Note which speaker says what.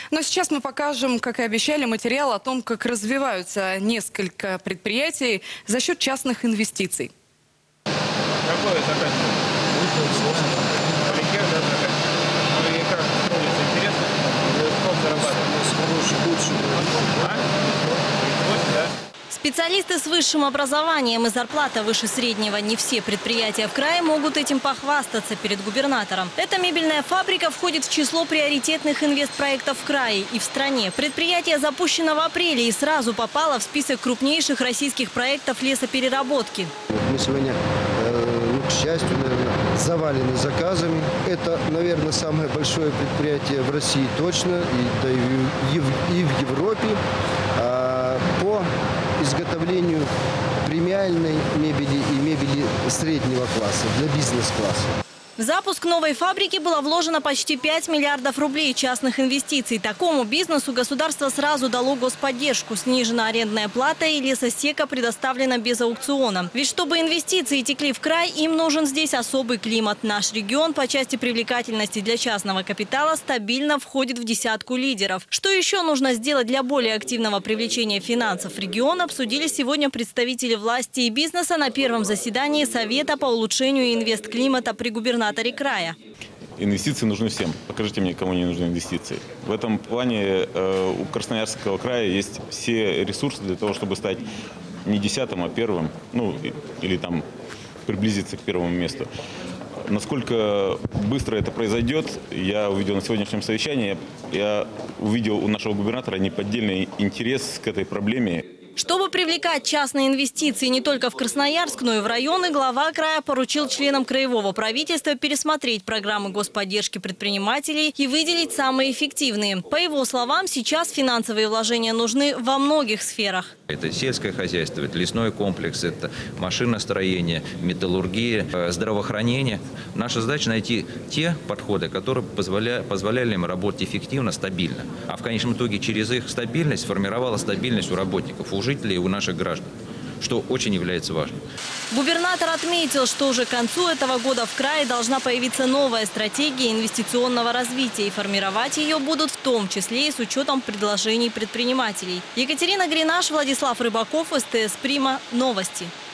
Speaker 1: Но сейчас мы покажем, как и обещали, материал о том, как развиваются несколько предприятий за счет частных инвестиций.
Speaker 2: Какое заканчивается? Поликер, да, заканчивается. Ну и как становится интересно? Сколько зарабатывает?
Speaker 3: Хороший, лучший.
Speaker 2: Да?
Speaker 4: Специалисты с высшим образованием и зарплата выше среднего. Не все предприятия в крае могут этим похвастаться перед губернатором. Эта мебельная фабрика входит в число приоритетных инвестпроектов в крае и в стране. Предприятие запущено в апреле и сразу попало в список крупнейших российских проектов лесопереработки.
Speaker 3: Мы сегодня, к счастью, наверное, завалены заказами. Это, наверное, самое большое предприятие в России точно, да и в Европе по изготовлению премиальной мебели и мебели среднего класса, для бизнес-класса.
Speaker 4: В запуск новой фабрики было вложено почти 5 миллиардов рублей частных инвестиций. Такому бизнесу государство сразу дало господдержку. Снижена арендная плата и лесосека предоставлена без аукциона. Ведь чтобы инвестиции текли в край, им нужен здесь особый климат. Наш регион по части привлекательности для частного капитала стабильно входит в десятку лидеров. Что еще нужно сделать для более активного привлечения финансов в регион, обсудили сегодня представители власти и бизнеса на первом заседании Совета по улучшению инвестклимата при губернаторе края.
Speaker 5: Инвестиции нужны всем. Покажите мне, кому не нужны инвестиции. В этом плане у Красноярского края есть все ресурсы для того, чтобы стать не 10-м, а 1-м, ну или там приблизиться к 1-му месту. Насколько быстро это произойдет, я увидел на сегодняшнем совещании. Я увидел у нашего губернатора неподдельный интерес к этой проблеме.
Speaker 4: Чтобы привлекать частные инвестиции не только в Красноярск, но и в районы, глава края поручил членам краевого правительства пересмотреть программы господдержки предпринимателей и выделить самые эффективные. По его словам, сейчас финансовые вложения нужны во многих сферах.
Speaker 6: Это сельское хозяйство, это лесной комплекс, это машиностроение, металлургия, здравоохранение. Наша задача найти те подходы, которые позволяли им работать эффективно, стабильно. А в конечном итоге через их стабильность сформировала стабильность у работников, у жителей и у наших граждан, что очень является важным.
Speaker 4: Губернатор отметил, что уже к концу этого года в крае должна появиться новая стратегия инвестиционного развития, и формировать ее будут в том числе и с учетом предложений предпринимателей. Екатерина Гринаш, Владислав Рыбаков, СТС Прима. Новости.